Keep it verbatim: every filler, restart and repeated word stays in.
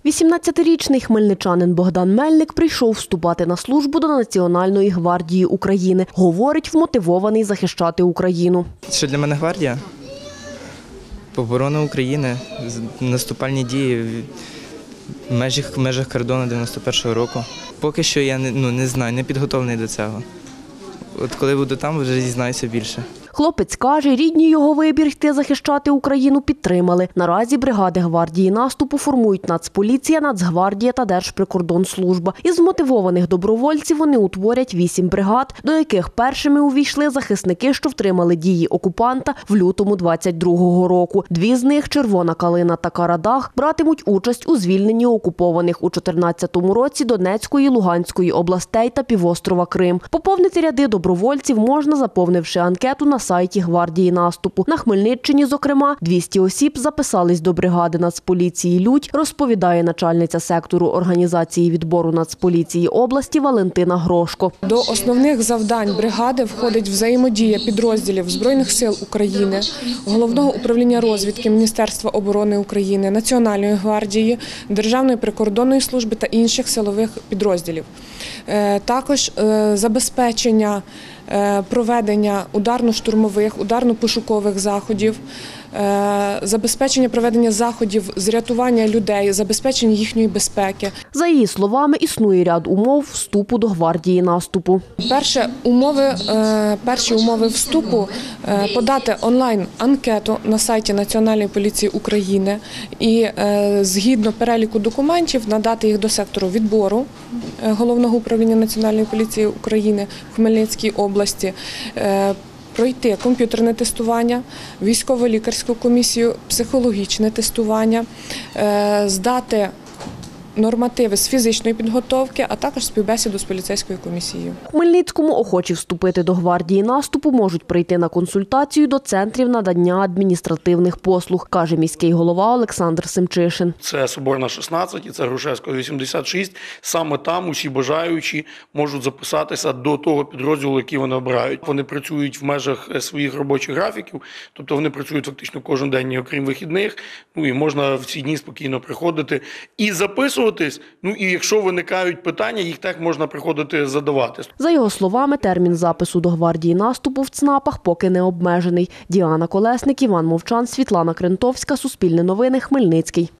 вісімнадцятирічний хмельничанин Богдан Мельник прийшов вступати на службу до Національної гвардії України. Говорить, вмотивований захищати Україну. Що для мене гвардія? Оборона України, наступальні дії в межах, в межах кордону дев'яносто першого року. Поки що я не, ну, не знаю, не підготовлений до цього. От коли буду там, вже дізнаюся більше. Хлопець каже, рідні його вибір йти захищати Україну підтримали. Наразі бригади гвардії наступу формують Нацполіція, Нацгвардія та Держприкордонслужба. Із змотивованих добровольців вони утворять вісім бригад, до яких першими увійшли захисники, що втримали дії окупанта в лютому двадцять другого року. Дві з них – Червона Калина та Карадах – братимуть участь у звільненні окупованих у чотирнадцятому році Донецької, Луганської областей та півострова Крим. Поповнити ряди добровольців можна, заповнивши анкету на сайті гвардії наступу. На Хмельниччині, зокрема, двісті осіб записались до бригади Нацполіції «Людь», розповідає начальниця сектору організації відбору Нацполіції області Валентина Грошко. До основних завдань бригади входить взаємодія підрозділів Збройних сил України, Головного управління розвідки Міністерства оборони України, Національної гвардії, Державної прикордонної служби та інших силових підрозділів. Також забезпечення проведення ударно-штурмових, ударно-пошукових заходів, забезпечення проведення заходів з рятування людей, забезпечення їхньої безпеки. За її словами, існує ряд умов вступу до гвардії наступу. Перші умови, перші умови вступу – подати онлайн-анкету на сайті Національної поліції України і згідно переліку документів надати їх до сектору відбору Головного управління Національної поліції України в Хмельницькій області, пройти комп'ютерне тестування, військово-лікарську комісію, психологічне тестування, здати нормативи з фізичної підготовки, а також співбесіду з поліцейською комісією. В Хмельницькому охочі вступити до гвардії наступу можуть прийти на консультацію до центрів надання адміністративних послуг, каже міський голова Олександр Семчишин. Це Соборна, шістнадцять і це Грушевського, вісімдесят шість. Саме там усі бажаючі можуть записатися до того підрозділу, який вони обирають. Вони працюють в межах своїх робочих графіків, тобто вони працюють фактично кожен день, окрім вихідних. Ну і можна в ці дні спокійно приходити і записувати. Ну і якщо виникають питання, їх так можна приходити задавати. За його словами, термін запису до гвардії наступу в ЦНАПах поки не обмежений. Діана Колесник, Іван Мовчан, Світлана Крентовська, Суспільне новини, Хмельницький.